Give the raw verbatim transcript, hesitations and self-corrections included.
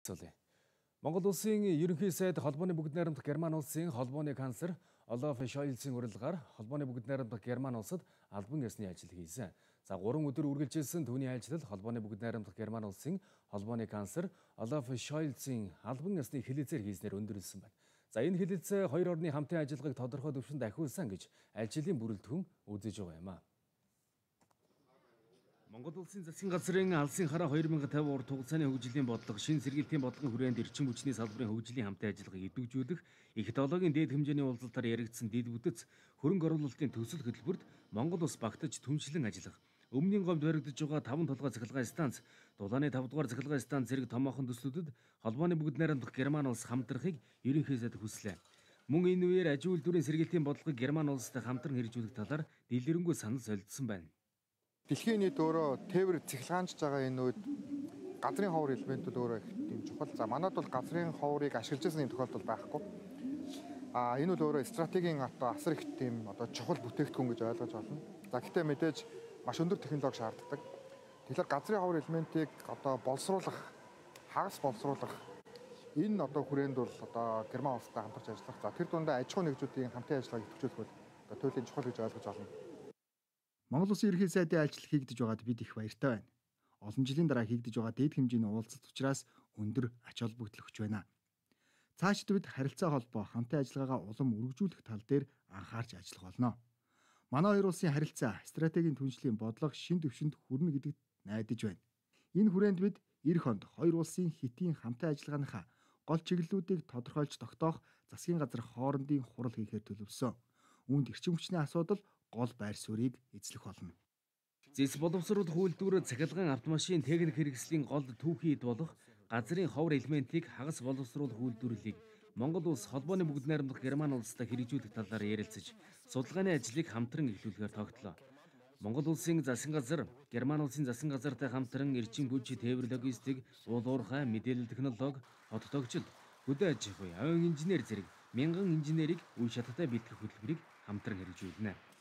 оролцуулъя. Монгол улсын ерөнхий сайд холбооны бүгд найрамдах Герман улсын холбооны канцлер Олаф Шольцийн урилгаар холбооны бүгд найрамдах Герман улсад албан ёсны ажил хийсэн. За гурван өдөр үргэлжилсэн түүний ажил холбооны бүгд найрамдах Герман улсын холбооны канцлер Олаф Шольцийн албан ёсны хэлэлцээр хийснээр өндөрлсөн байна. За энэ хэлэлцээ хоёр орны хамтын ажиллагааг тодорхой төвшөнд ахиулсан гэж ажлын бүрэлдэхүүн үзэж байгаа юм а. Монгол улсын засгийн газрын алсын хараа хоёр мянган тавь урд хугацааны хөгжлийн бодлого, шинэ сэргийлтийн бодлогын хүрээнд эрчим хүчний салбарын хөгжлийн хамтын ажиллагааг идэвхжүүлэх, их технологийн дээд хэмжээний уулзалтаар яригдсан дэд бүтэц хөрөнгө оруулалтын төсөл хөтөлбөрт Монгол улс багтаж түншлэн ажиллах, өмнгийн гомд баригдаж байгаа таван толгой цахилгаан станц, дулааны тавд дугаар цахилгаан станц зэрэг томоохон төслүүдэд холбооны бүгд найрамдах Герман улс хамтрахыг ерөнхий сайд хүслээ. Мөн энэ үеэр аж үйлдвэрийн сэргийлтийн бодлогыг Герман улстай хамтран хэрэгжүүлэх талаар дэлгэрэнгүй санал солилцсон байна. Дэлхийн нийт өөрөө тээвэр цахилгаанч байгаа энэ үед газрын ховор элементүүд өөрөө их тийм чухал. За манайд бол газрын ховорыг ашиглаж байсан юм тохиолдол байхгүй. А энэ бол өөрөө стратегийн одоо асар их тийм одоо чухал бүтээгдэхүүн гэж ойлгож байна. За гэхдээ мэдээж маш өндөр технологи шаарддаг. Тэгэхээр газрын ховор элементийг одоо боловсруулах, хагас боловсруулах энэ одоо хүрээнд бол одоо Герман улстай хамтарч ажиллах. За тэр дундаа аж ахуйн нэгжүүдийн хамтын ажиллагааг идэвхжүүлэх бол одоо туйлын чухал гэж ойлгож байна. Монгол Улсын ерөнхий сайдын ажил хийгдэж байгаад бид их баяртай байна. Олон жилийн дараа хийгдэж байгаа дээд хэмжээний уулзалт учраас өндөр ач холбогдол өгч байна. Цаашид бид харилцаа холбоо, хамтын ажиллагаагаа улам өргөжүүлэх тал дээр анхаарч ажиллах болно. Манай хоёр улсын харилцаа, стратегийн түншлийн бодлого шин төвшөнд хүрнэ гэдэгт найдаж байна. Энэ хүрээнд бид эх онд хоёр улсын хэтийн хамтын ажиллагааныхаа гол чиглэлүүдийг тодорхойлж тогтоох засгийн газар хоорондын хурал хийхээр төлөвлөсөн. Үүнд эрчим хүчний асуудал гол байр суурийг эзлэх болно. Зэс боловсруулах үйлдвэр, цахилгаан автомашин, техник хэрэгслийн гол түүхий эд болох газрын ховор элементийг хагас боловсруулах үйлдвэрлэлийг Монгол улс холбооны бүгд найрамдах Герман улстай хэрэгжүүлэх талаар ярилцаж, судалгааны ажлыг хамтран эхлүүлэхээр тогтлоо. Монгол улсын засгийн газар, Герман улсын засгийн газартай хамтран эрчим хүч, тээвэр логистик, уул уурхай, мэдээлэл технологи, хот тогтчид, хөдөө аж ахуй, авиан инженер зэрэг мянган инженерийг үе шаттай бэлтгэх хөтөлбөрийг хамтран хэрэгжүүлнэ.